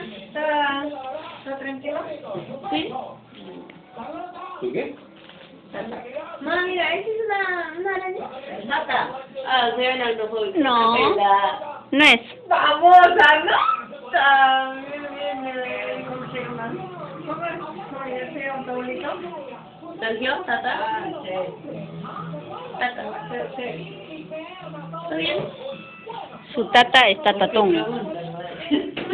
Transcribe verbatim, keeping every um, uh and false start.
¿Está, está tranquilo? Sí. ¿Y qué? Mamá, mira, esa es una, una araña. Tata. Ah, soy analfabética. No. La... No es. Vamos, Anota. Bien, bien, bien. ¿Cómo se llama? ¿Cómo es? ¿Cómo ya se llama tu abuelito? Sergio, Tata. Ah, sí. Tata. Sí, sí. ¿Todo bien? Su tata está tatón. Pregunta, ¿no?